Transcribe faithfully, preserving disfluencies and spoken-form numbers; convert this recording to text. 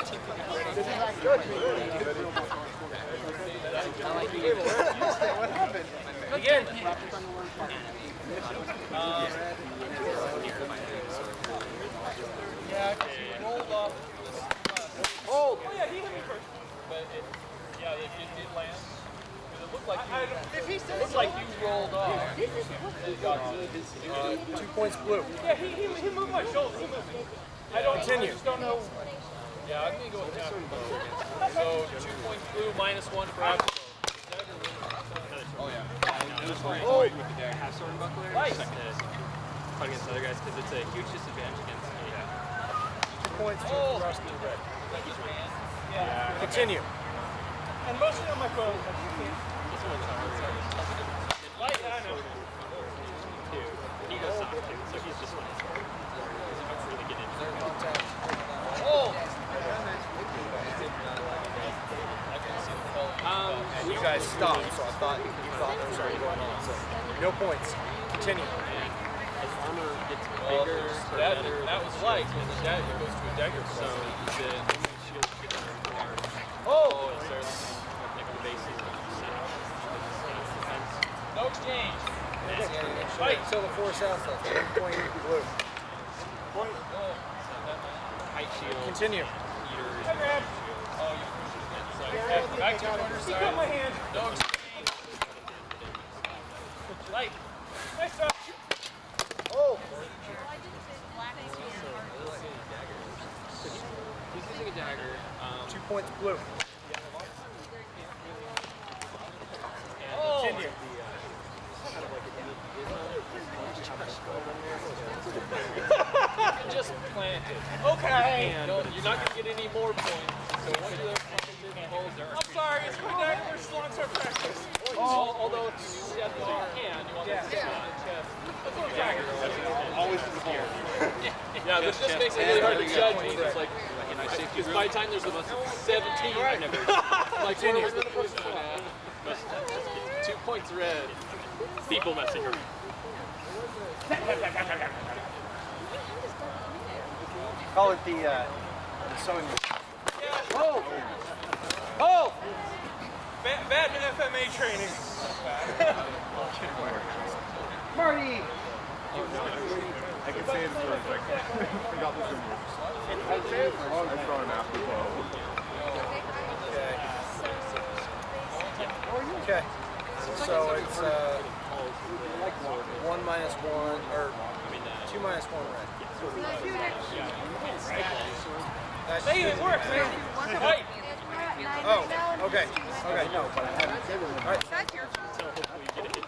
Again. Um, yeah, because he rolled off. Hold. Oh yeah, he hit me first. But it, yeah, it, it did land. It looked like you, if he said looked like you rolled off. It got to his, Uh, two points blue. yeah, he, he, he moved my shoulder. He moved me. I don't Continue. I just don't know. Yeah, I'm gonna go with that. So two points blue, minus one for Apple. Oh yeah. Oh. With the dagger. Half sword and buckler. Nice. Second to fight against other guys because it's a huge disadvantage against me. Two points to Oh. Rusty Red. Yeah. Continue. And mostly on my phone. This one's hard. Light, I know. Two. He goes soft too, so he's just fine. He's really getting into it. Contact. Oh! Um, You guys stopped, so I thought you thought there was already going on. So no points. Continue. his armor gets Well, bigger, or that, better. that was light, and the dagger goes to a dagger. So the shield gets large. Oh! It starts like the bases of the set. Defense. No exchange. Fight. So the four south left. One point blue. Point. Height shield. Continue. Eaters. I grab. Oh, you so, back to corner side. He got my hand. No exchange. Light. Nice job. Oh. He's using a dagger. Um, Two points blue. Oh! Continue. Just plant it. Okay. No, you're not going to get any more points. So once you're I'm sorry, it's my dagger versus long-term practice. Oh, although if you set the hand, you want to sit on the chest. That's what dagger. always in the ball. Yeah, this just makes it really hard to judge when it's like, because by the time there's about seventeen, I've never, like, where was the first one at? Two points red. People messing around. Call it the, uh, the sewing machine. Yeah. Oh! Oh! Bad, bad F M A training. Marty! I can say it as well. I got this in here. I'd say it's wrong. I saw an afterglow. Okay. Okay. So it's uh, one minus one, or two minus one red. That's Hey, it works, man. Right. Oh, okay. Okay, no, but I haven't. All right. So hopefully you get a hit